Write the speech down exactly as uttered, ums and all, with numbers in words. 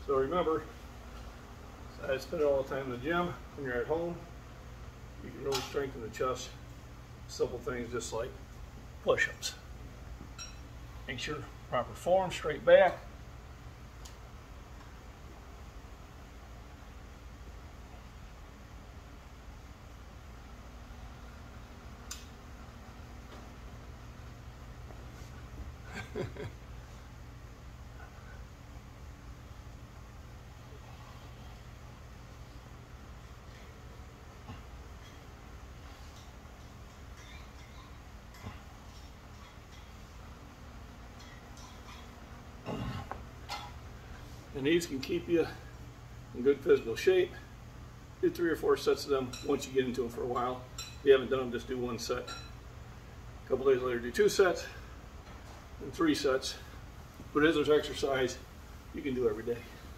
So remember, I spend all the time in the gym. When you're at home, you can really strengthen the chest. Simple things just like push-ups. Make sure proper form, straight back. And these can keep you in good physical shape. Do three or four sets of them once you get into them for a while. If you haven't done them, just do one set. A couple days later, do two sets and three sets. But it is an exercise you can do every day.